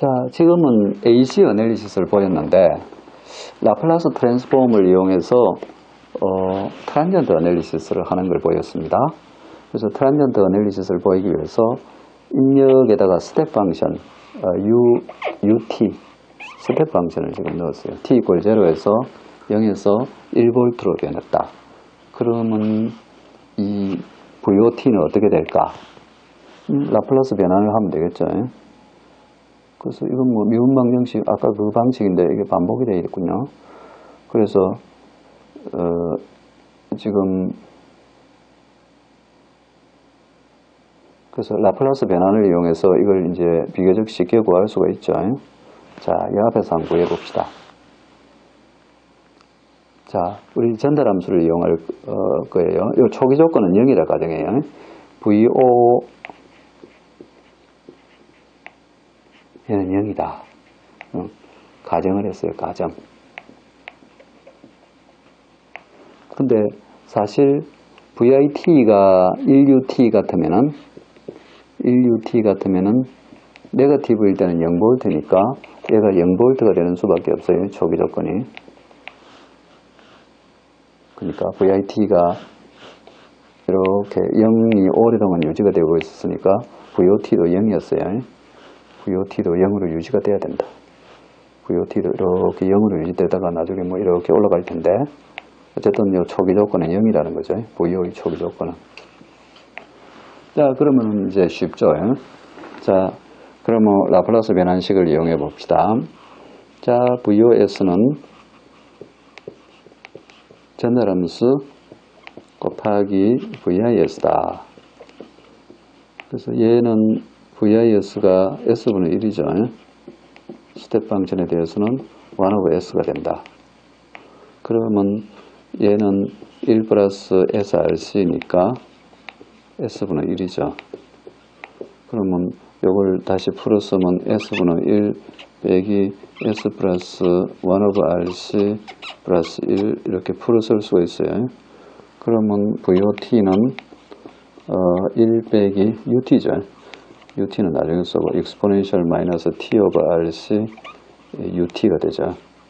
자, 지금은 AC 어널리시스를 보였는데 라플라스 트랜스폼을 이용해서 트랜지언트 어널리시스를 하는 걸 보였습니다. 그래서 트랜지언트 어널리시스를 보이기 위해서 입력에다가 스텝 펑션 UT 스텝 펑션을 지금 넣었어요. T = 0에서 0에서 1V로 변했다. 그러면 이 VOT는 어떻게 될까? 라플라스 변환을 하면 되겠죠. 그래서 이건 뭐 미분 방정식, 아까 그 방식인데 이게 반복이 되어 있군요. 그래서 지금 그래서 라플라스 변환을 이용해서 이걸 이제 비교적 쉽게 구할 수가 있죠. 자, 이 앞에서 한번 구해 봅시다. 자, 우리 전달함수를 이용할 거예요. 이 초기 조건은 0이라 가정해요. VO 얘는 0이다. 가정을 했어요. 가정. 근데 사실 VIT가 1UT 같으면은 네거티브일 때는 0V니까 얘가 0V가 되는 수밖에 없어요. 초기 조건이. 그러니까 VIT가 이렇게 0이 오래동안 유지가 되고 있었으니까 VOT도 0이었어요. VOT도 0으로 유지가 돼야 된다. VOT도 이렇게 0으로 유지되다가 나중에 뭐 이렇게 올라갈 텐데 어쨌든 이 초기 조건은 0이라는 거죠. VO의 초기 조건은. 자, 그러면 이제 쉽죠. 자, 그러면 라플라스 변환식을 이용해 봅시다. 자, VOS는 전달함수 곱하기 VIS다. 그래서 얘는 VIS가 S분의 1이죠. 스텝 펑션에 대해서는 1/S가 된다. 그러면 얘는 1 플러스 SRC니까 S분의 1이죠. 그러면 이걸 다시 풀었으면 S분의 1 빼기 S 플러스 1/RC 플러스 1 이렇게 풀어 쓸 수가 있어요. 그러면 VOT는 1 빼기 UT죠. UT는 나중에 써고 exponential 마이너스 T 오버 RC UT가 되죠.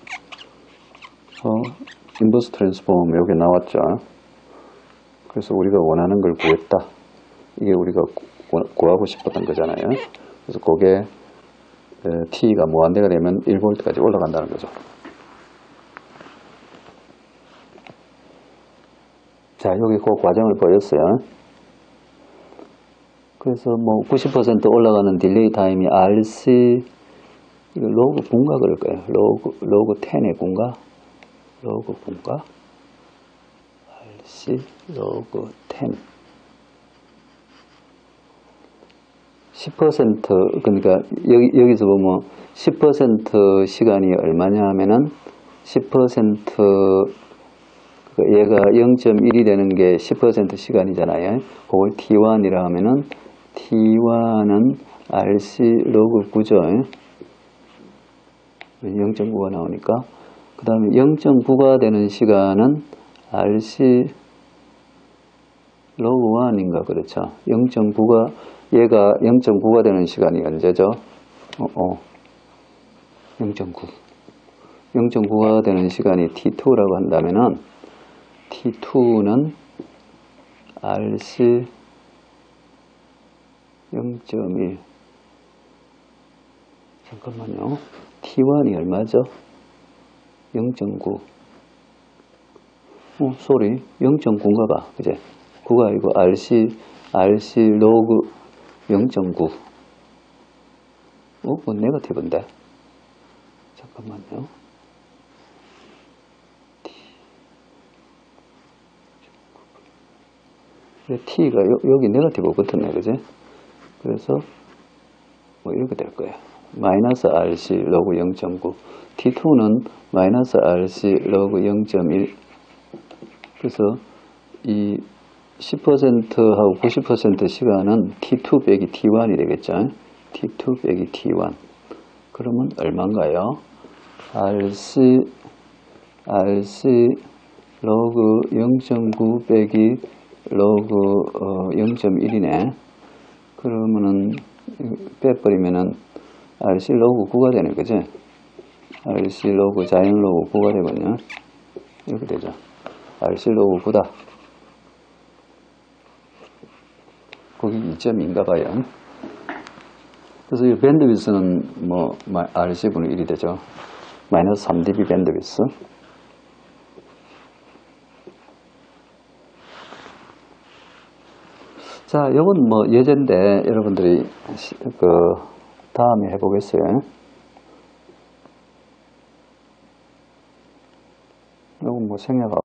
인버스 트랜스폼 여기 나왔죠. 그래서 우리가 원하는 걸 구했다. 이게 우리가 구하고 싶었던 거잖아요. 그래서 그게 T가 무한대가 되면 1V까지 올라간다는 거죠. 자, 여기 그 과정을 보였어요. 그래서 뭐 90% 올라가는 딜레이 타임이 RC 이거 로그 분가 그럴 거예요. 로그 10의 분가, 로그 분가, RC 로그 10. 10% 그러니까 여기서 보면 10% 시간이 얼마냐 하면은 10% 얘가 0.1이 되는 게 10% 시간이잖아요. 그걸 T1이라 하면은 T1은 RC 로그 9죠. 0.9가 나오니까. 그 다음에 0.9가 되는 시간은 RC 로그 1인가 그렇죠. 0.9가 얘가 0.9가 되는 시간이 언제죠? 0.9. 0.9가 되는 시간이 T2라고 한다면은 T2는 RC 0.1 잠깐만요. T1이 얼마죠? 0.9 소리 0.9인가 봐. 그제? 9가 아니고 RC 로그 0.9 그건 네거티브인데 잠깐만요. T가 여기 네거티브 붙었네, 그지? 그래서 뭐 이렇게 될 거예요. 마이너스 RC 로그 0.9 T2는 마이너스 RC 로그 0.1 그래서 이 10%하고 90% 시간은 T2 빼기 T1이 되겠죠. T2 빼기 T1 그러면 얼마인가요? RC 로그 0.9 빼기 로그 0.1이네. 그러면은 빼버리면은 RC 로그 9가 되는 거지. RC 로그 자연 로그 9가 되거든요. 이렇게 되죠. RC 로그 9다. 거기 2.2인가 봐요. 그래서 이 밴드위스는 뭐 RC분의 1이 되죠. 마이너스 3dB 밴드위스. 자, 이건 뭐 예제인데 여러분들이 다음에 해보겠어요. 이건 뭐 생략하고.